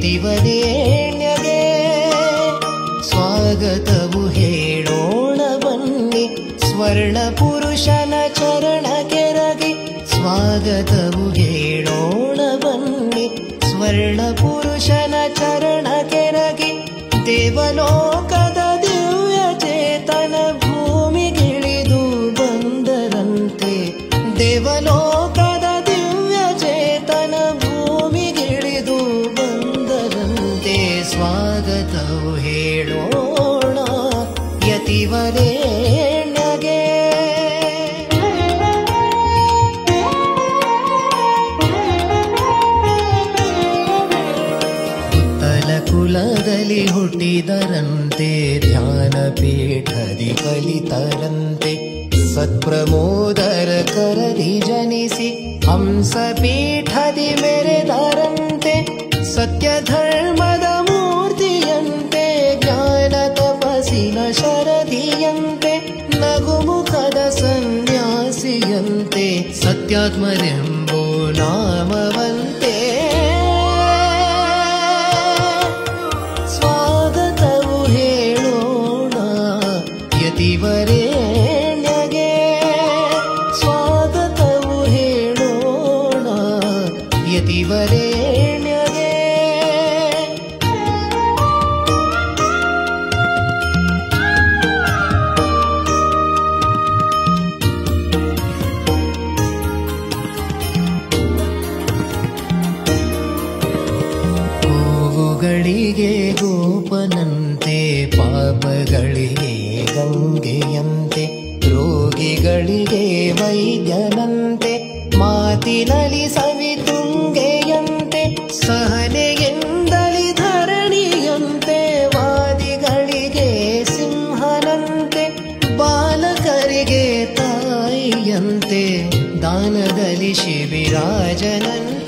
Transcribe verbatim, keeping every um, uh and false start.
ಯತಿವರೇಣ್ಯಗೆ ಸ್ವಾಗತವು ಹೇಳೋಣ ಬನ್ನಿ ಸ್ವರ್ಣ ಪುರುಷನ ಚರಣ ಕೆರಗಿ ಸ್ವಾಗತವು ಹೇಳೋಣ ಬನ್ನಿ ಸ್ವರ್ಣ ಪುರುಷನ ಚರಣ ಕೆರಗಿ ದೇವಲೋಕದ ದಿವ್ಯ ಚೇತನ ಭೂಮಿಗಿಳಿದು ಬಂದರಂತೆ ದೇವಲೋಕದ ದಿವ್ಯ ಚೇತನ ಭೂಮಿಗಿಳಿದು ಬಂದರಂತೆ ಸ್ವಾಗತವು ಹೇಳೋಣ ಯತಿವರೇಣ್ಯಗೆ ಕುಲದಲ್ಲಿ ಹುಟ್ಟಿದರಂತೆ ಧ್ಯಾನ ಪೀಠದಿ ಕಲಿತರಂತೆ ಸತ್ಪ್ರಮೋದರ ಕರದಿ ಜನಿಸಿ ಹಂಸ ಪೀಠದಿ ಮೆರೆದರಂತೆ ಸತ್ಯ ಧರ್ಮದ ಮೂರ್ತಿಯಂತೆ ಜ್ಞಾನ ತಪಸ್ಸಿನ ಶರದಿಯಂತೆ ನಗುಮುಖದ ಸನ್ಯಾಸಿಯಂತೆ ಸತ್ಯಾತ್ಮರೆಂಬೋ ನಾಮವಂತೆ ಯತಿವರೇಣ್ಯಗೆ ಸ್ವಾಗತವು ಹೇಳೋಣ ಯತಿವರೇಣ್ಯಗೆ ಗೋವುಗಳಿಗೆ ಗೋಪನಂತೆ ಪಾಪಗಳಿಗೆ ಗಂಗೆಯಂತೆ ರೋಗಿಗಳಿಗೆ ವೈದ್ಯನಂತೆ ಮಾತಿನಲ್ಲಿ ಸವಿತುಂಗೆಯಂತೆ ಸಹನೆಯಿಂದಲಿ ಧರಣಿಯಂತೆ ವಾದಿಗಳಿಗೆ ಸಿಂಹನಂತೆ ಬಾಲಕರಿಗೆ ತಾಯಿಯಂತೆ ದಾನದಲ್ಲಿ ಶಿಬಿರಾಜನಂತೆ